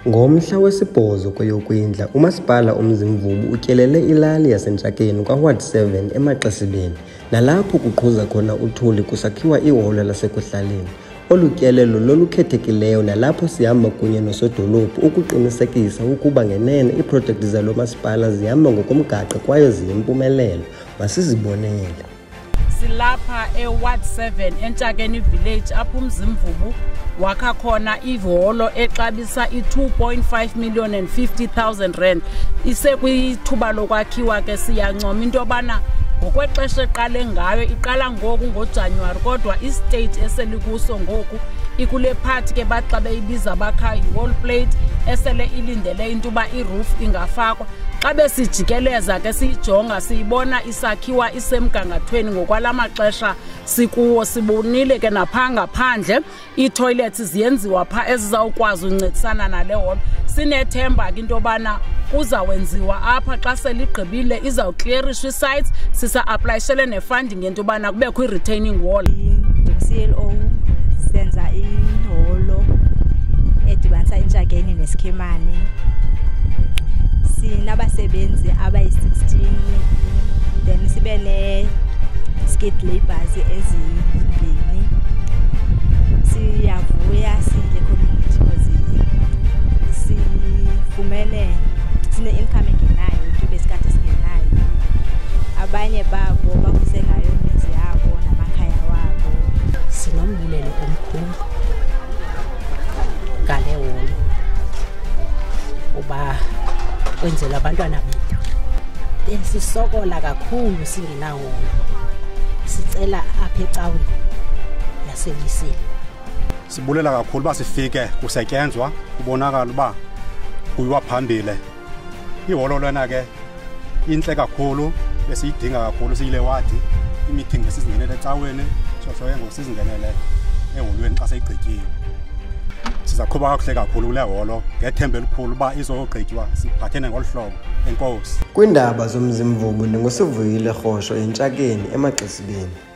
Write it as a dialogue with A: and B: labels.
A: Ngomhla wesi-8 kweyoKwindla, uMasipala Umzimvubu utyelele ilali yaseNtshakeni kwaWard 7 EmaXesibeni, nalapho kuqhuza khona uthuli kusakhiwa iholo lasekuhlaleni. Olu tyelelo lolukhethekileyo nalapho sihamba kunye nosodolophu ukuqinisekisa ukuba ngenene iiprojekthi zalo masipala zihamba ngokomgaqo kwaye ziyimpumelelo. Masizibonele.
B: Silapha eWard 7 eNtshakeni Village apho Umzimvubu wakha khona iholo exabisa i2.5 million and 50,000 rand. Isekwithuba lokwakhiwa ke siyancoma into yobana ngokwexesha eqale ngayo iqala ngoku ngoJanuwari, kodwa istate eselikuso ngoku ikule part ke baxa beyibiza bakha i-wall plate esele ilindele into ba i-roof ingafakwa. Xa besijikeleza ke siyijonga siyibona isakhiwa isemgangathweni ngokwalamaxesha sikuwo. Sibonile ke napha ngaphandle ii-toilets ziyenziwa pha ezizawukwazi uncedisana nale holo. Sinethemba ke into yobana kuzawenziwa apha xa seligqibile izawuklierishwa isites, sisa-aplayishele nefunding ngento yobana kubekho i-retaining wall.
C: CLO senza iholo edibanisa eNtshakeni neSikhemane. Sinabasebenzi abayi-16, then sibe ne-skilled labours ezimbini. Siyavuya sile-community because sifumene sine-income engenayo into besikade singenayo. Abanye babo bakusengayo imizi yabo namakhaya wabo.
D: Sinombulelo omkhulu ngale holo uba kwenzela abantwana bethu. Sisokola kakhulu singenaholo, sicela apha ecaweni yaselisile.
E: Sibulela kakhulu uba sifike kusetyenzwa kubonakala uba kuyiwa phambile. Iholo lona ke intle kakhulu besiyidinga kakhulu siyile wadi. Imeeting besizingenele ecaweni soye ngosizingenele eholweni xa seyigqityiwe. Sizaqhuba kakuhle kakhulu kule holo ngethemba elikhulu uba izogqitywa siphathene ngolu hlobo. Enkosi.
A: Kwiindaba zomzimvubu ndingusivuyile rhosho eNtshakeni EmaXesibeni.